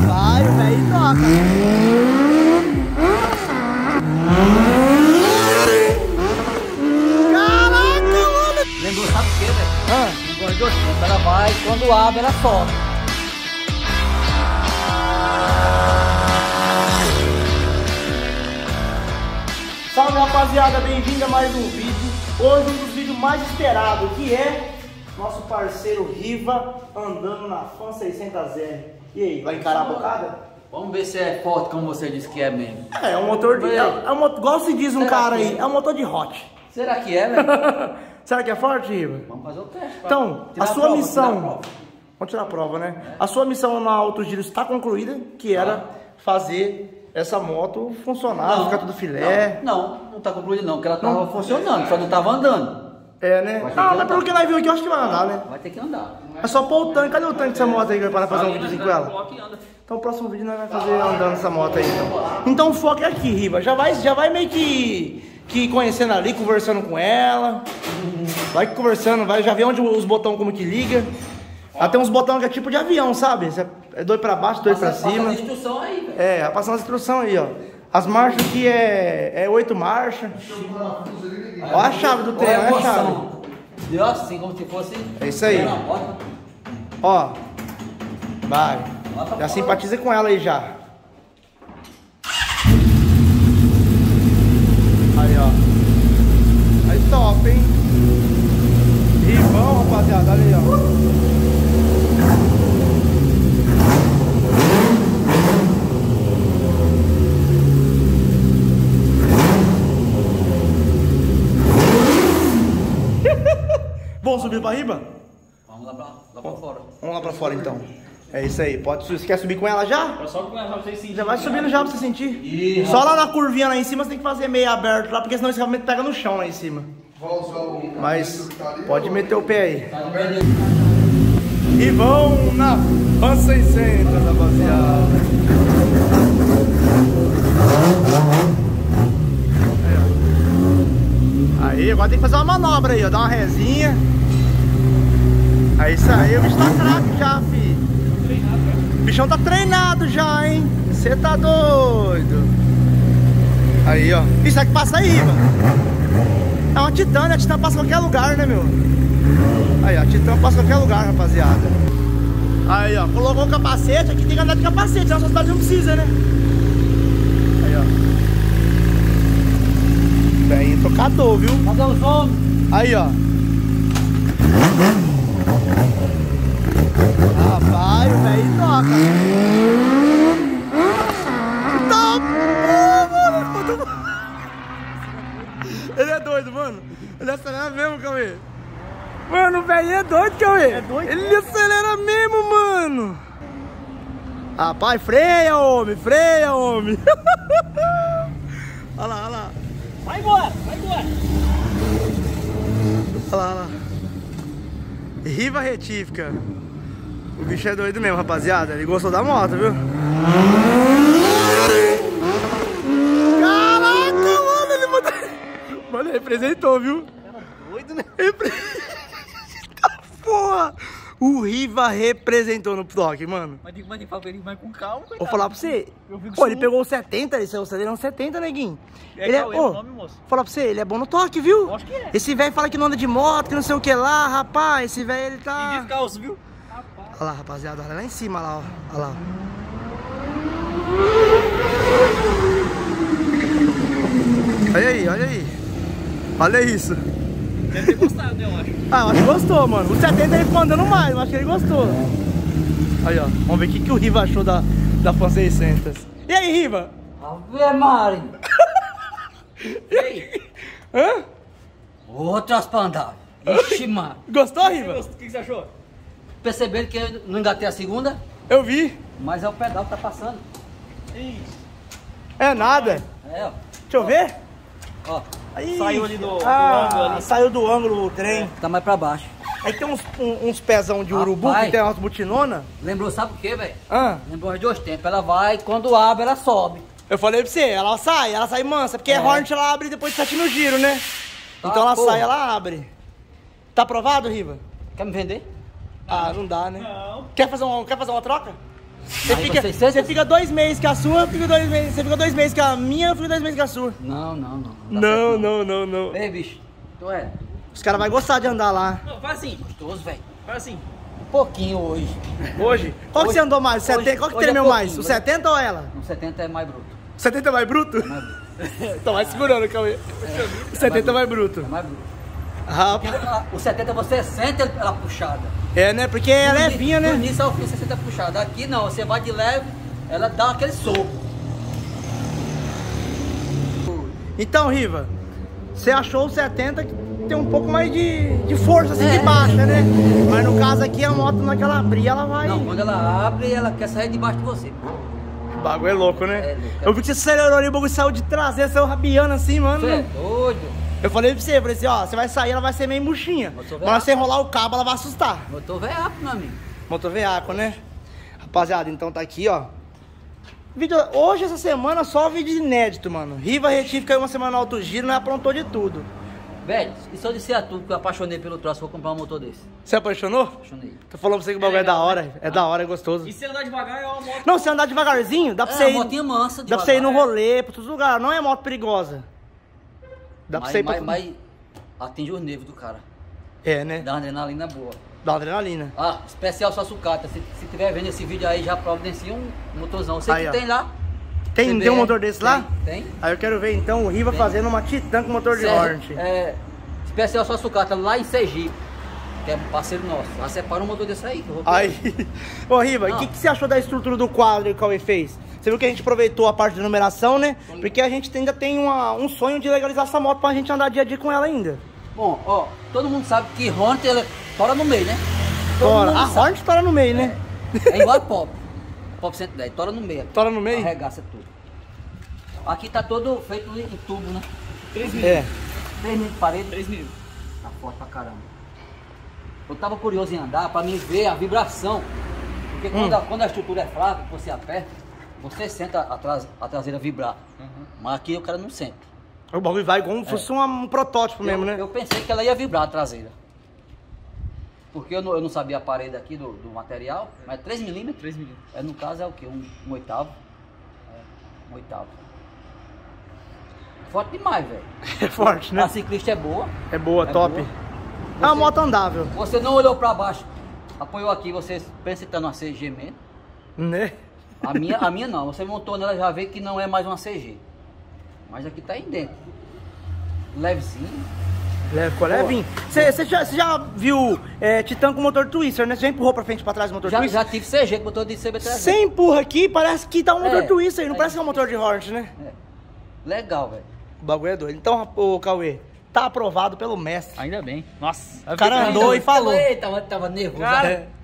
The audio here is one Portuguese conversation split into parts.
Rapaz, o velho toca. Caraca, mano. Lembrou, sabe o que, velho? Negócio de ostinho. Ela vai, quando abre, ela sobe. Salve, rapaziada, bem-vindo a mais um vídeo. Hoje um dos vídeos mais esperados, que é nosso parceiro Riva andando na Fan 600R. E aí, vai encarar a bocada? Vamos ver se é forte como você disse que é mesmo. É um motor de... igual se diz um cara aí, é um motor de hot. Será que é, velho? Será que é forte, Riva? Vamos fazer o teste. Então, a sua missão... Vamos tirar a prova, né? A sua missão na Auto Giro está concluída, que era fazer essa moto funcionar, ficar tudo filé. Não tá concluído não, porque ela tava funcionando, só não tava andando. É, né? Ah, mas pelo que nós vimos aqui, eu acho que vai andar, né? Vai ter que andar. É só pôr o tanque. Cadê o tanque dessa moto aí para fazer um videozinho com ela? Então o próximo vídeo nós vamos fazer andando essa moto aí. Então o foco é aqui, Riva. Já vai meio que conhecendo ali, conversando com ela. Vai conversando, vai já vê onde os botões como que liga. Ela tem uns botões que é tipo de avião, sabe? É dois pra baixo, dois pra cima. Passa a instrução aí, velho. É, vai passando as instruções aí, ó. As marchas aqui é 8 marchas. Ó a chave do trem, olha a chave. Deu assim, como se fosse... É isso aí. Ó. Vai. Já simpatiza com ela aí já. Aí, ó. Aí top, hein? Rivão, rapaziada. Olha aí, ó. Vamos subir pra riba? Vamos lá pra fora. Vamos lá pra fora então. É isso aí. Pode subir. Você quer subir com ela já? Eu só com ela pra vocês sentirem. Já vai subindo já pra você sentir. Ih, só lá na curvinha lá em cima você tem que fazer meio aberto lá, porque senão esse realmente pega no chão lá em cima. Mas pode meter o pé aí. E vão na Fan 600, rapaziada. Aí, agora tem que fazer uma manobra aí, ó. Dar uma resinha. É isso aí, o bicho tá craque já, fi. O bichão tá treinado já, hein? Você tá doido. Aí, ó. Isso é que passa aí, Riva. É uma Titã, né? A Titã passa em qualquer lugar, né, meu? Aí, ó. A Titã passa em qualquer lugar, rapaziada. Aí, ó. Colocou o capacete. Aqui tem que andar de capacete, na sociedade não precisa, né? Aí, ó. Bem tocador, viu? Cadê os homens? Aí, ó. Rapaz, o velho toca. Ele é doido, mano. Ele acelera mesmo, Cauê. Mano, o velho é doido, Cauê. É doido? Ele acelera mesmo, mano. Rapaz, freia, homem. Freia, homem. Olha lá, olha lá. Vai embora, vai embora. Olha lá, olha lá. Riva retífica. O bicho é doido mesmo, rapaziada. Ele gostou da moto, viu? Caraca, mano, ele mandou... Mano, ele representou, viu? Era doido, né? Porra! O Riva representou no toque, mano. Mas tem que fazer ele mais com calma, coitado. Vou falar pra você. fico Pô, ele sujo. pegou o 70, ele saiu o 70, neguinho. Ele é, Cauê, o nome, moço? falar pra você, ele é bom no toque, viu? Acho que é. Esse velho fala que não anda de moto, que não sei o que lá, rapaz. Esse velho, ele tá... E descalço, viu? Olha lá, rapaziada, olha lá em cima, lá, ó. Olha lá. Olha aí, olha aí. Olha isso. Deve ter gostado, né, eu acho. Ah, eu acho que gostou, mano. O 70 ele ficou andando mais, eu acho que ele gostou. Aí, ó. Vamos ver o que o Riva achou da Fan 600. E aí, Riva? Ave Maria. E aí? Hã? Outras pra andar. Ixi, mano. Gostou, Riva? O que você achou? Perceberam que eu não engatei a segunda, Eu vi. mas é o pedal que tá passando. Isso. É nada. É, ó. Deixa eu ver. Ó, Aí. Saiu ali do ângulo ali. Saiu do ângulo o trem. tá mais pra baixo. Aí tem uns pezão de urubu, Rapaz. que tem umas butinona. Lembrou, sabe o que, velho? Ah, Lembrou os dois tempos. Ela vai, quando abre, ela sobe. eu falei pra você, ela sai mansa, porque a Hornet ela abre depois de 7 no giro, né? Tá, Então ela porra. sai, ela abre. Tá aprovado, Riva? Quer me vender? Ah, não dá, né? Não. Quer fazer uma troca? Você fica 2 meses com a sua, você fica 2 meses com a minha, eu fico 2 meses com a sua. Não. Não. Ei, bicho, tu é Os caras vão gostar de andar lá. Não, faz assim. gostoso, velho. Faz assim. Um pouquinho hoje. Hoje? Qual que você andou mais? O 70? Qual que hoje tremeu é mais? O pouquinho, 70 ou ela? No 70 é mais bruto. O 70 é mais bruto? É mais bruto. Então vai segurando, Cauê. O 70 é mais bruto. É mais bruto. Rapaz. O 70 você sente ela puxada. É, né? Porque é levinha, né? No início ao fim você sente puxada. Aqui não, você vai de leve, ela dá aquele soco. Então, Riva, você achou o 70 que tem um pouco mais de força assim de baixa, né? Mas no caso aqui a moto, na hora que ela abrir, ela vai... Não, quando ela abre, ela quer sair debaixo de você. O bagulho é louco, né? É louco. Eu vi que você acelerou ali, o bagulho saiu de traseira, saiu rabiando assim, mano. Você é doido. Eu falei pra você, ó, você vai sair, ela vai ser meio murchinha. Motor Mas se você enrolar o cabo, ela vai assustar. Motor veaco, meu amigo. Motor veaco, né? Rapaziada, então tá aqui, ó. Vídeo, hoje, essa semana, só vídeo inédito, mano. Riva Retife caiu uma semana no alto giro, né? Aprontou de tudo. Velho, e se eu disser a tu que eu apaixonei pelo troço, vou comprar um motor desse. Você apaixonou? Apaixonei. Tô falando pra você que o bagulho é da legal, hora. né? É da hora, é gostoso. E se andar devagar é uma moto. Não, se andar devagarzinho, dá pra você ir. motinha mansa, Dá pra você ir no devagar. rolê, pra todos os lugares. Não é moto perigosa. Dá pra você ir pra... Mas atinge os nervos do cara. É, né? Dá uma adrenalina boa. Dá adrenalina. Ah, especial sua sucata. Se tiver vendo esse vídeo aí, já providencia um motorzão. Você Aí, que ó. tem lá. Tem um motor desse lá? Tem. Aí eu quero ver então o Riva Tem. fazendo uma Titan com motor de Hornet. Especial sua sucata lá em Sergipe. Que é um parceiro nosso. Lá separa um motor desse aí. Que eu vou pegar. Aí, ô Riva, o Não. que você achou da estrutura do quadro que o Cauê fez? Você viu que a gente aproveitou a parte de numeração, né? Porque a gente ainda tem um sonho de legalizar essa moto pra gente andar dia a dia com ela ainda. Bom, ó, todo mundo sabe que Hornet ela tora no meio, né? Todo Tora. mundo A sabe. Hornet tora no meio, né? É igual a Pop. Pop 110, tora no meio. Tora no meio? Arregaça tudo. Aqui tá todo feito em tubo, né? 3 É. minutos. 3 mil de parede. 3 minutos. Tá forte pra caramba. Eu tava curioso em andar pra mim ver a vibração. Porque quando a estrutura é fraca, que você aperta, você sente a traseira vibrar. Mas aqui o cara não sente. O bagulho vai como se fosse um protótipo mesmo, né? Eu pensei que ela ia vibrar a traseira. Porque eu não sabia a parede aqui do material, mas 3 milímetros. 3 minutos. No caso é o que? Um oitavo? Um oitavo. Forte demais, velho. É forte, né? A ciclista é boa. É boa, top. boa. É uma moto andável, Você não olhou pra baixo, apoiou aqui, você pensa que tá numa CG mesmo. né? A minha não, você montou nela, já vê que não é mais uma CG. Mas aqui tá aí dentro. Levezinho. Leve, ficou levinho. Você já viu Titan com motor Twister, né? Você já empurrou pra frente e pra trás o motor Twister? Já tive CG com motor de CB300. Você empurra aqui, parece que tá um motor É, Twister, não é parece que é um isso. motor de Hornet, né? É. Legal, velho. O bagulho é doido. Então, ô Cauê, tá aprovado pelo mestre. Ainda bem. Nossa. O cara andou e falou. Eita, tava nervoso. Cara, É. que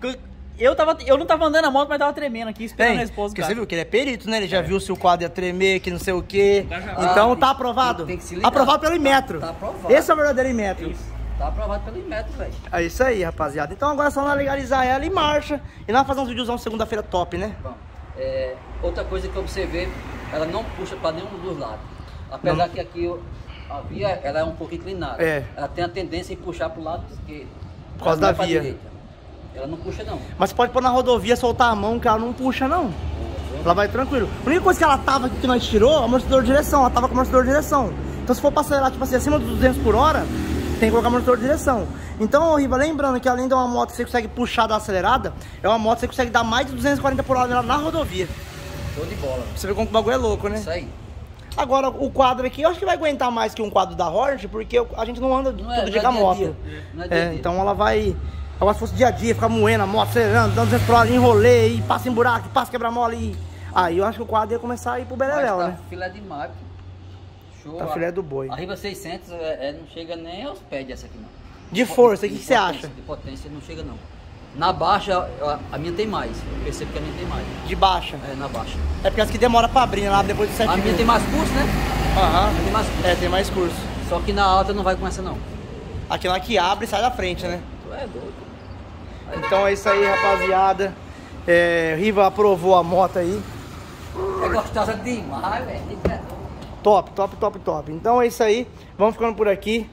eu não tava andando a moto, mas tava tremendo aqui, esperando a esposa. Porque você viu que ele é perito, né? Ele já viu se o quadro ia tremer, que não sei o quê. Já. Então tá aprovado. tem que se ligar. Aprovado pelo Inmetro. Tá aprovado. Esse é o verdadeiro Inmetro. Tá aprovado pelo Inmetro, velho. É isso aí, rapaziada. Então agora é só nós legalizar ela e marcha. E nós fazer uns videozão segunda-feira top, né? Bom, outra coisa que eu observei, ela não puxa pra nenhum dos lados. Apesar que aqui a via ela é um pouco inclinada. É. Ela tem a tendência em puxar pro lado esquerdo. Por causa Ela não da é pra via. direita. Ela não puxa não. Mas você pode pôr na rodovia, soltar a mão, que ela não puxa, não. Ela vai tranquilo. A única coisa que ela tava aqui que nós tirou, amortecedor de direção. Ela tava com amortecedor de direção. Então se for pra acelerar, tipo assim, acima dos 200 por hora, tem que colocar amortecedor de direção. Então, Riva, lembrando que além de uma moto que você consegue puxar da acelerada, é uma moto que você consegue dar mais de 240 por hora na rodovia. Show de bola. Pra você ver como o bagulho é louco, né? Isso aí. Agora, o quadro aqui, eu acho que vai aguentar mais que um quadro da Hornet, porque a gente não anda Não é- todo não dia é com a dia a moto. dia. Não é dia a dia. Então ela vai... Agora se fosse dia a dia, ficar moendo a moto, acelerando, dando 200 por hora, enrolê, e passa em buraco, passa quebra-mola e... Aí eu acho que o quadro ia começar a ir pro beleléu, Mas tá né? filé de máquina. Show. Tá filé do boi. A Riva 600 não chega nem aos pés dessa aqui não. De força, o que De você potência, acha? De potência não chega não. Na baixa, a minha tem mais. Eu percebo que a minha tem mais. De baixa. Na baixa. É porque as que demora pra abrir, né? Lá depois de 7 A minha tem mais curso, né? Aham. A minha tem mais curso. É, tem mais curso. Só que na alta não vai com essa não. Aquela que abre e sai da frente, né? Tu é doido. Então é isso aí, rapaziada. Riva aprovou a moto aí. É gostosa demais, velho. Top, top, top, top. Então é isso aí. Vamos ficando por aqui.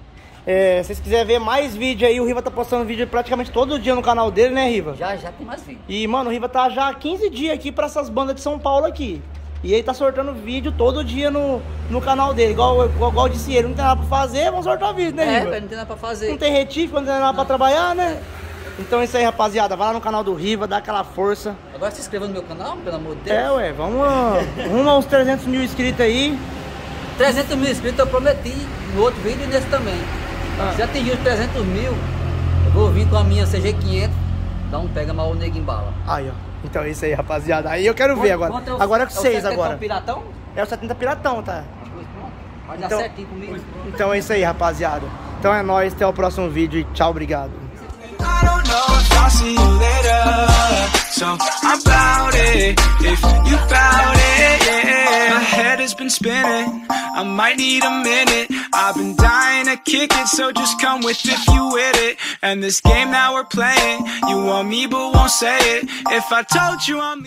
Se vocês quiserem ver mais vídeo aí, o Riva tá postando vídeo praticamente todo dia no canal dele, né, Riva? Já tem mais vídeo. E, mano, o Riva tá já há 15 dias aqui pra essas bandas de São Paulo aqui. E ele tá sortando vídeo todo dia no canal dele. Igual eu disse ele, não tem nada pra fazer, vamos sortar vídeo, né, Riva? Não tem nada pra fazer. Não tem retífico, não tem nada pra trabalhar, né? Então é isso aí, rapaziada. Vai lá no canal do Riva, dá aquela força. Agora se inscreva no meu canal, pelo amor de Deus. Ué, vamos rumo aos 300 mil inscritos aí. 300 mil inscritos eu prometi no outro vídeo e nesse também. Se atingir os 300 mil, eu vou vir com a minha CG500, dar um pega mal o neguinho bala. Aí, ó. Então é isso aí, rapaziada. Aí eu quero ver agora. Agora é com vocês agora. É o Piratão? É o 70 Piratão, tá? Vai dar certinho comigo. Então é isso aí, rapaziada. Então é nóis, até o próximo vídeo e tchau, obrigado. I don't know if I'll see you later, so I'm about it, if you bout it, yeah. My head has been spinning, I might need a minute. I've been dying to kick it, so just come with if you with it. And this game that we're playing, you want me but won't say it. If I told you I'm